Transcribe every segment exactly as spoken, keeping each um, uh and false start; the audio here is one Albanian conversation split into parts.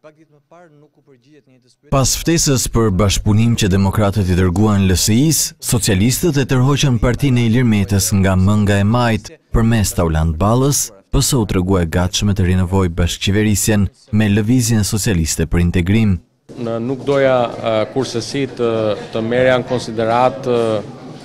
Pas ftesës për bashkëpunim që demokratët i dërguan L S I-s, socialistët e tërhoqën Partinë e Ilir Metës nga Mënga e Majt përmes Tauland Ballës, P S O u tregua e gatshme të rinovojë bashkëqeverisjen me Lëvizjen Socialiste për Integrim. Nuk doja uh, kursesi të, të merja në konsiderat uh,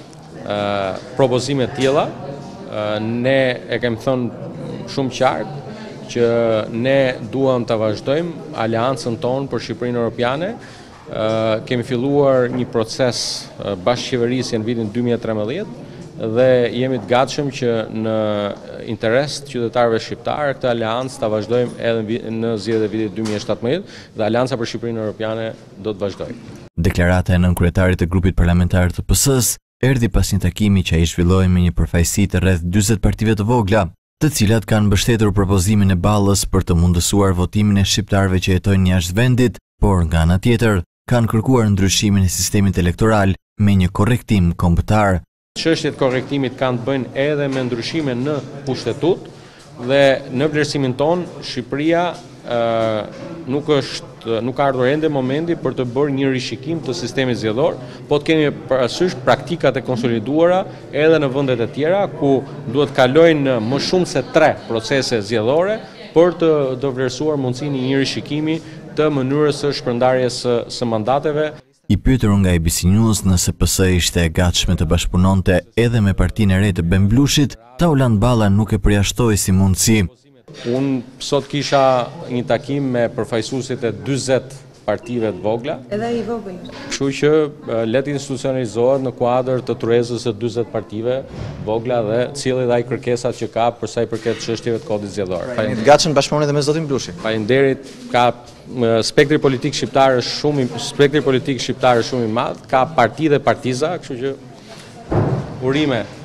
uh, propozime tilla. Uh, ne e kemi thënë shumë qartë që ne duam të vazhdojmë aleancën tonë për Shqipërinë Europiane. Uh, kemi filluar një proces uh, bashkëqeverisje në vitin dy mijë e trembëdhjetë dhe jemi të gatshëm që në interes të qytetarëve shqiptarë këtë aleancë ta vazhdojmë edhe në zgjedhjet e vitit dy mijë e shtatëmbëdhjetë dhe Aleanca për Shqipërinë Europiane do të vazhdojë. Deklarata e nënkryetarit të grupit parlamentar të P S-s erdhi pas një takimi që ai zhvilloi me një përfaqësi të rreth dyzet partive të vogla, të cilat kanë mbështetur propozimin e Ballës për të mundësuar votimin e shqiptarëve që jetojnë jashtë vendit, por nga ana tjetër kanë kërkuar ndryshimin e sistemit elektoral me një korrektim kombëtar. Çështjet korrektimit kanë të bëjnë edhe me ndryshime në pushtetut dhe në vlerësimin ton Shqipëria uh, nuk është nuk ka ardhur ende momenti për të bërë një rishikim të sistemit zgjedhor, po të kemi parasysh praktikat e konsoliduara edhe në vendet e tjera ku duhet kalojnë më shumë se tre procese zgjedhore për të, të vlerësuar mundësinë e një rishikimi të mënyrës së shpërndarjes së, së mandateve. I pyetur nga A B C News nëse P S ishte e gatshme të bashkëpunonte edhe me Partinë e Re të Ben Blushit, Tauland Balla nuk e përjashtoi si mundësi. Unë sot kisha një takim me përfaqësuesit e dyzet partive të vogla. Edhe i vogël. Kështu që le të institucionalizohet në kuadër të turezës së dyzet partive vogla dhe cilë dhe ai kërkesat që ka për sa i përket çështjeve të kodit zgjedhor. Jeni të gatshëm bashkëpunoni edhe me zotin Blushi. Faleminderit, ka spektri politik shqiptar është shumë i spektri politik shqiptar është shumë i madh, ka parti dhe partiza, kështu që urime